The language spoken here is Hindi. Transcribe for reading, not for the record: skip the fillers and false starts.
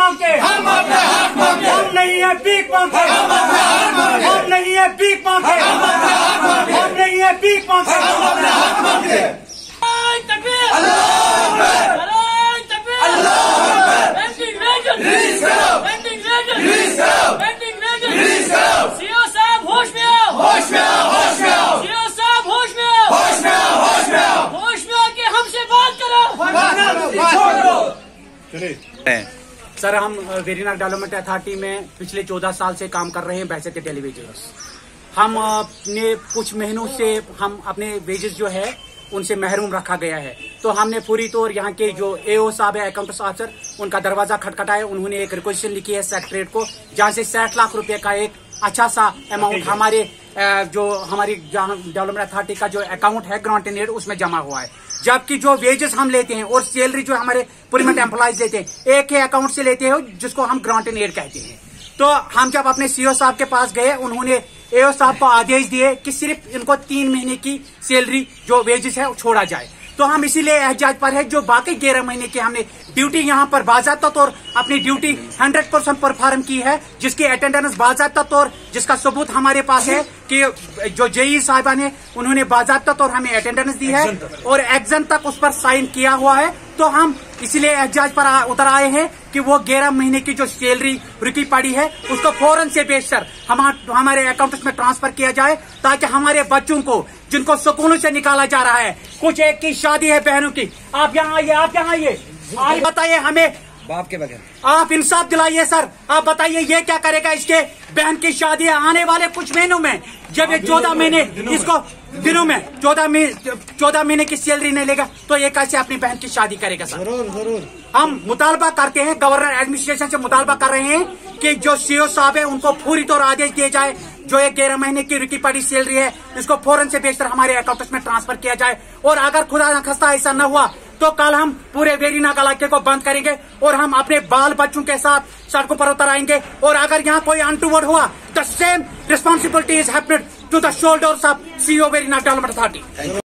मांगते, हम नहीं है भीख मांगते, हम नहीं है भीख मांगते, हम नहीं है भीख मांगते। सर, हम वेरीनाग डेवलपमेंट अथॉरिटी में पिछले 14 साल से काम कर रहे हैं बहसत टेलीविजन। हम अपने कुछ महीनों से हम अपने वेजेस जो है उनसे महरूम रखा गया है। तो हमने पूरी तौर यहाँ के जो एओ साहब है, अकाउंट्स ऑफिसर, उनका दरवाजा खटखटाया। उन्होंने एक रिक्वेस्ट लिखी है सेक्रेटरीट को, जहाँ से 60 लाख रुपए का एक अच्छा सा अमाउंट हमारी डेवलपमेंट अथॉरिटी का जो अकाउंट है ग्रांट इन एड उसमें जमा हुआ है। जबकि जो वेजेस हम लेते हैं और सैलरी जो हमारे परमानेंट एम्प्लॉयज लेते हैं एक ही अकाउंट से लेते हैं जिसको हम ग्रांट इन एड कहते हैं। तो हम जब अपने सीओ साहब के पास गए, उन्होंने एओ साहब को आदेश दिए कि सिर्फ इनको 3 महीने की सैलरी जो वेजेस है छोड़ा जाए। तो हम इसीलिए एहजाज पर है, जो बाकी 11 महीने की हमने ड्यूटी यहाँ पर बाज़ाब्ता तौर अपनी ड्यूटी 100% परफॉर्म की है, जिसकी अटेंडेंस बाज़ाब्ता तौर जिसका सबूत हमारे पास है कि जो जेई साहिबा ने उन्होंने बाज़ाब्ता तौर हमें अटेंडेंस दी है और एग्जाम तक उस पर साइन किया हुआ है। तो हम इसलिए एहजाज पर उतर आए हैं कि वो 11 महीने की जो सैलरी रुकी पड़ी है उसको फौरन से बेशतर हमारे अकाउंट्स में ट्रांसफर किया जाए, ताकि हमारे बच्चों को जिनको स्कूलों से निकाला जा रहा है, कुछ एक की शादी है बहनों की, आप यहाँ आइए, आप यहाँ आइए, आप बताइए हमें बाप के बगैर आप इंसाफ दिलाइए सर। आप बताइए ये क्या करेगा, इसके बहन की शादी है आने वाले कुछ महीनों में, जब ये 14 महीने इसको दिनों में 14 महीने की सैलरी नहीं लेगा तो ये कैसे अपनी बहन की शादी करेगा सर। जरूर हम मुतालबा करते हैं, गवर्नर एडमिनिस्ट्रेशन से मुतालबा कर रहे हैं कि जो सीओ साहब है उनको पूरी तौर आदेश दिए जाए, जो एक 11 महीने की रुकी पड़ी सैलरी है इसको फौरन से बेशतर हमारे अकाउंट्स में ट्रांसफर किया जाए। और अगर खुदा न खास्ता ऐसा न हुआ तो कल हम पूरे वेरीनाग इलाके को बंद करेंगे और हम अपने बाल बच्चों के साथ सड़कों पर उतर आएंगे। और अगर यहाँ कोई अनटूवर्ड हुआ, the same responsibility is happened to the shoulders of CEO Verinag development authority.